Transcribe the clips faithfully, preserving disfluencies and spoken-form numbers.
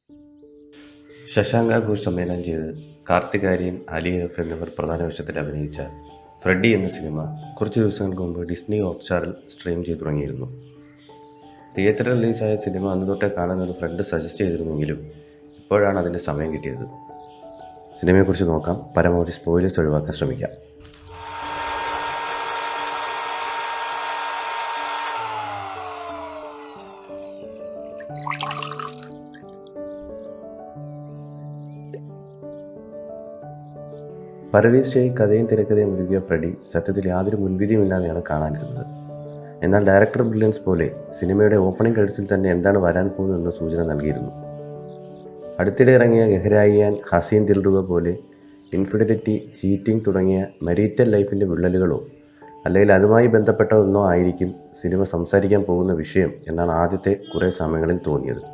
Shashanka Ghosh സംവിധാനം ചെയ്ത് Karthik, Aryan, Ali F എന്നിവർ പ്രധാന വേഷത്തിൽ അഭിനയിച്ച ഫ്രെഡി എന്ന സിനിമ കുറച്ച് ദിവസങ്ങൾക്ക് മുമ്പ് ഡിസ്നി ഹോട്ട്സ്റ്റാറിൽ സ്ട്രീം ചെയ്തു തുടങ്ങിയിരുന്നു. തിയേറ്ററിൽ റിലീസായ സിനിമ അന്ന് തൊട്ടേ കാണാനൊരു ഫ്രണ്ട് സജസ്റ്റ് ചെയ്തിരുന്നെങ്കിലും ഇപ്പോഴാണ് അതിൻ്റെ സമയം കിട്ടിയത്. സിനിമയെക്കുറിച്ച് നോക്കാം, പരമാവധി സ്പോയിലേഴ്സ് ഒഴിവാക്കാൻ ശ്രമിക്കാം. പർവീസ് ഷെയ്ഖ് കഥയും തിരക്കഥയും ഒരുക്കിയ ഫ്രെഡി സത്യത്തിൽ യാതൊരു മുൻവിധിയുമില്ലാതെയാണ് കാണാനിരുന്നത്. എന്നാൽ ഡയറക്ടർ ബ്രില്യൻസ് പോലെ സിനിമയുടെ ഓപ്പണിംഗ് ക്രെഡിറ്റ്സിൽ തന്നെ എന്താണ് വരാൻ പോകുന്നതെന്ന് സൂചന നൽകിയിരുന്നു. അടുത്തിടെ ഇറങ്ങിയ ഗഹരായിയാൻ, ഹസീൻ ദിൽറുബ പോലെ ഇൻഫിഡിലിറ്റി, ചീറ്റിംഗ് തുടങ്ങിയ മെരീറ്റൽ ലൈഫിൻ്റെ വിള്ളലുകളോ അല്ലെങ്കിൽ അതുമായി ബന്ധപ്പെട്ട ഒന്നോ ആയിരിക്കും സിനിമ സംസാരിക്കാൻ പോകുന്ന വിഷയം എന്നാണ് ആദ്യത്തെ കുറേ സമയങ്ങളിൽ തോന്നിയത്.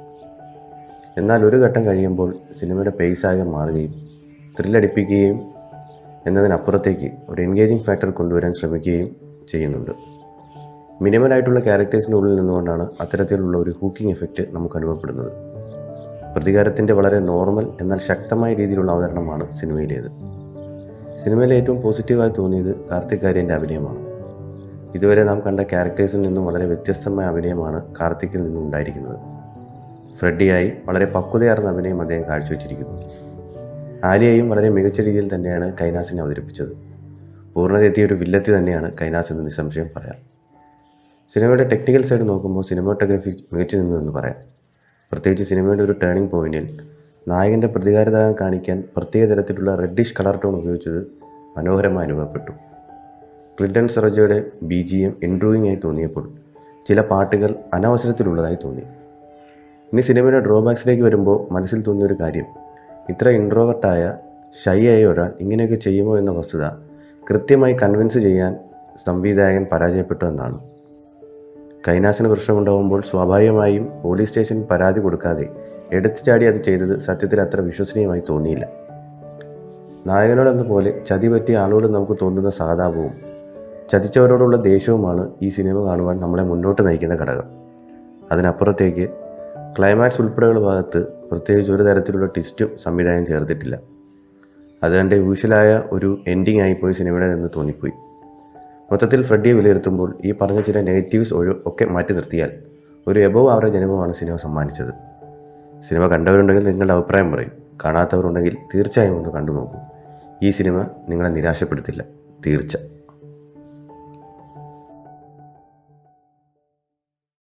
എന്നാൽ ഒരു ഘട്ടം കഴിയുമ്പോൾ സിനിമയുടെ പേസാകെ മാറുകയും ത്രില്ലടിപ്പിക്കുകയും എന്നതിനപ്പുറത്തേക്ക് ഒരു എൻഗേജിങ് ഫാക്ടർ കൊണ്ടുവരാൻ ശ്രമിക്കുകയും ചെയ്യുന്നുണ്ട്. മിനിമലായിട്ടുള്ള ക്യാരക്ടേഴ്സിൻ്റെ ഉള്ളിൽ നിന്നുകൊണ്ടാണ് അത്തരത്തിലുള്ള ഒരു ഹൂക്കിംഗ് എഫക്റ്റ് നമുക്ക് അനുഭവപ്പെടുന്നത്. പ്രതികാരത്തിൻ്റെ വളരെ നോർമൽ എന്നാൽ ശക്തമായ രീതിയിലുള്ള അവതരണമാണ് സിനിമയിലേത്. സിനിമയിലെ ഏറ്റവും പോസിറ്റീവായി തോന്നിയത് കാർത്തിക്, ആര്യൻ്റെ അഭിനയമാണ്. ഇതുവരെ നാം കണ്ട ക്യാരക്ടേഴ്സിൽ നിന്നും വളരെ വ്യത്യസ്തമായ അഭിനയമാണ് കാർത്തിക്കിൽ നിന്നും ഉണ്ടായിരിക്കുന്നത്. ഫ്രെഡിയായി വളരെ പക്വതയാർന്ന അഭിനയം അദ്ദേഹം കാഴ്ചവെച്ചിരിക്കുന്നു. ആലിയയും വളരെ മികച്ച രീതിയിൽ തന്നെയാണ് കൈനാസിനെ അവതരിപ്പിച്ചത്. പൂർണ്ണതയെത്തിയ ഒരു വില്ലത്തി തന്നെയാണ് കൈനാസ് എന്ന് നിസ്സംശയം പറയാം. സിനിമയുടെ ടെക്നിക്കൽ സൈഡ് നോക്കുമ്പോൾ സിനിമാറ്റോഗ്രഫി മികച്ചു നിന്നു എന്ന് പറയാം. പ്രത്യേകിച്ച് സിനിമയുടെ ഒരു ടേണിംഗ് പോയിന്റിൽ നായകൻ്റെ പ്രതികാരദാഹം കാണിക്കാൻ പ്രത്യേക തരത്തിലുള്ള റെഡിഷ് കളർ ടോൺ ഉപയോഗിച്ചത് മനോഹരമായി അനുഭവപ്പെട്ടു. ക്ലിൻറ്റൺ സെറജോയുടെ ബി ജി എം ഇൻട്രൂവിംഗ് ആയി തോന്നിയപ്പോൾ ചില പാട്ടുകൾ അനവസരത്തിലുള്ളതായി തോന്നി. ഇനി സിനിമയുടെ ഡ്രോബാക്സിലേക്ക് വരുമ്പോൾ മനസ്സിൽ തോന്നിയൊരു കാര്യം, ഇത്ര ഇൻട്രോവർട്ടായ ഷൈ ആയ ഒരാൾ ഇങ്ങനെയൊക്കെ ചെയ്യുമോ എന്ന വസ്തുത കൃത്യമായി കൺവിൻസ് ചെയ്യാൻ സംവിധായകൻ പരാജയപ്പെട്ടു എന്നാണ്. കൈനാസിന് പ്രശ്നമുണ്ടാകുമ്പോൾ സ്വാഭാവികമായും പോലീസ് സ്റ്റേഷനിൽ പരാതി കൊടുക്കാതെ എടുത്തു ചാടി അത് ചെയ്തത് സത്യത്തിൽ അത്ര വിശ്വസനീയമായി തോന്നിയില്ല. നായകനോടെന്ന പോലെ ചതി പറ്റിയ ആളോട് നമുക്ക് തോന്നുന്ന സഹതാപവും ചതിച്ചവരോടുള്ള ദേഷ്യവുമാണ് ഈ സിനിമ കാണുവാൻ നമ്മളെ മുന്നോട്ട് നയിക്കുന്ന ഘടകം. അതിനപ്പുറത്തേക്ക് ക്ലൈമാക്സ് ഉൾപ്പെടെയുള്ള ഭാഗത്ത് പ്രത്യേകിച്ച് ഒരു തരത്തിലുള്ള ട്വിസ്റ്റും സംവിധാനം ചേർത്തിട്ടില്ല. അതുകൊണ്ട് യൂഷ്വലായ ഒരു എൻഡിങ് ആയിപ്പോയി സിനിമയുടെ നിന്ന് തോന്നിപ്പോയി. മൊത്തത്തിൽ ഫ്രെഡിയെ വിലയിരുത്തുമ്പോൾ ഈ പറഞ്ഞ ചില നെഗറ്റീവ്സ് ഒഴി ഒക്കെ മാറ്റി നിർത്തിയാൽ ഒരു എബോവ് ആവറേജ് അനുഭവമാണ് സിനിമ സമ്മാനിച്ചത്. സിനിമ കണ്ടവരുണ്ടെങ്കിൽ നിങ്ങളുടെ അഭിപ്രായം പറയും, കാണാത്തവരുണ്ടെങ്കിൽ തീർച്ചയായും ഒന്ന് കണ്ടു നോക്കൂ. ഈ സിനിമ നിങ്ങളെ നിരാശപ്പെടുത്തില്ല, തീർച്ച.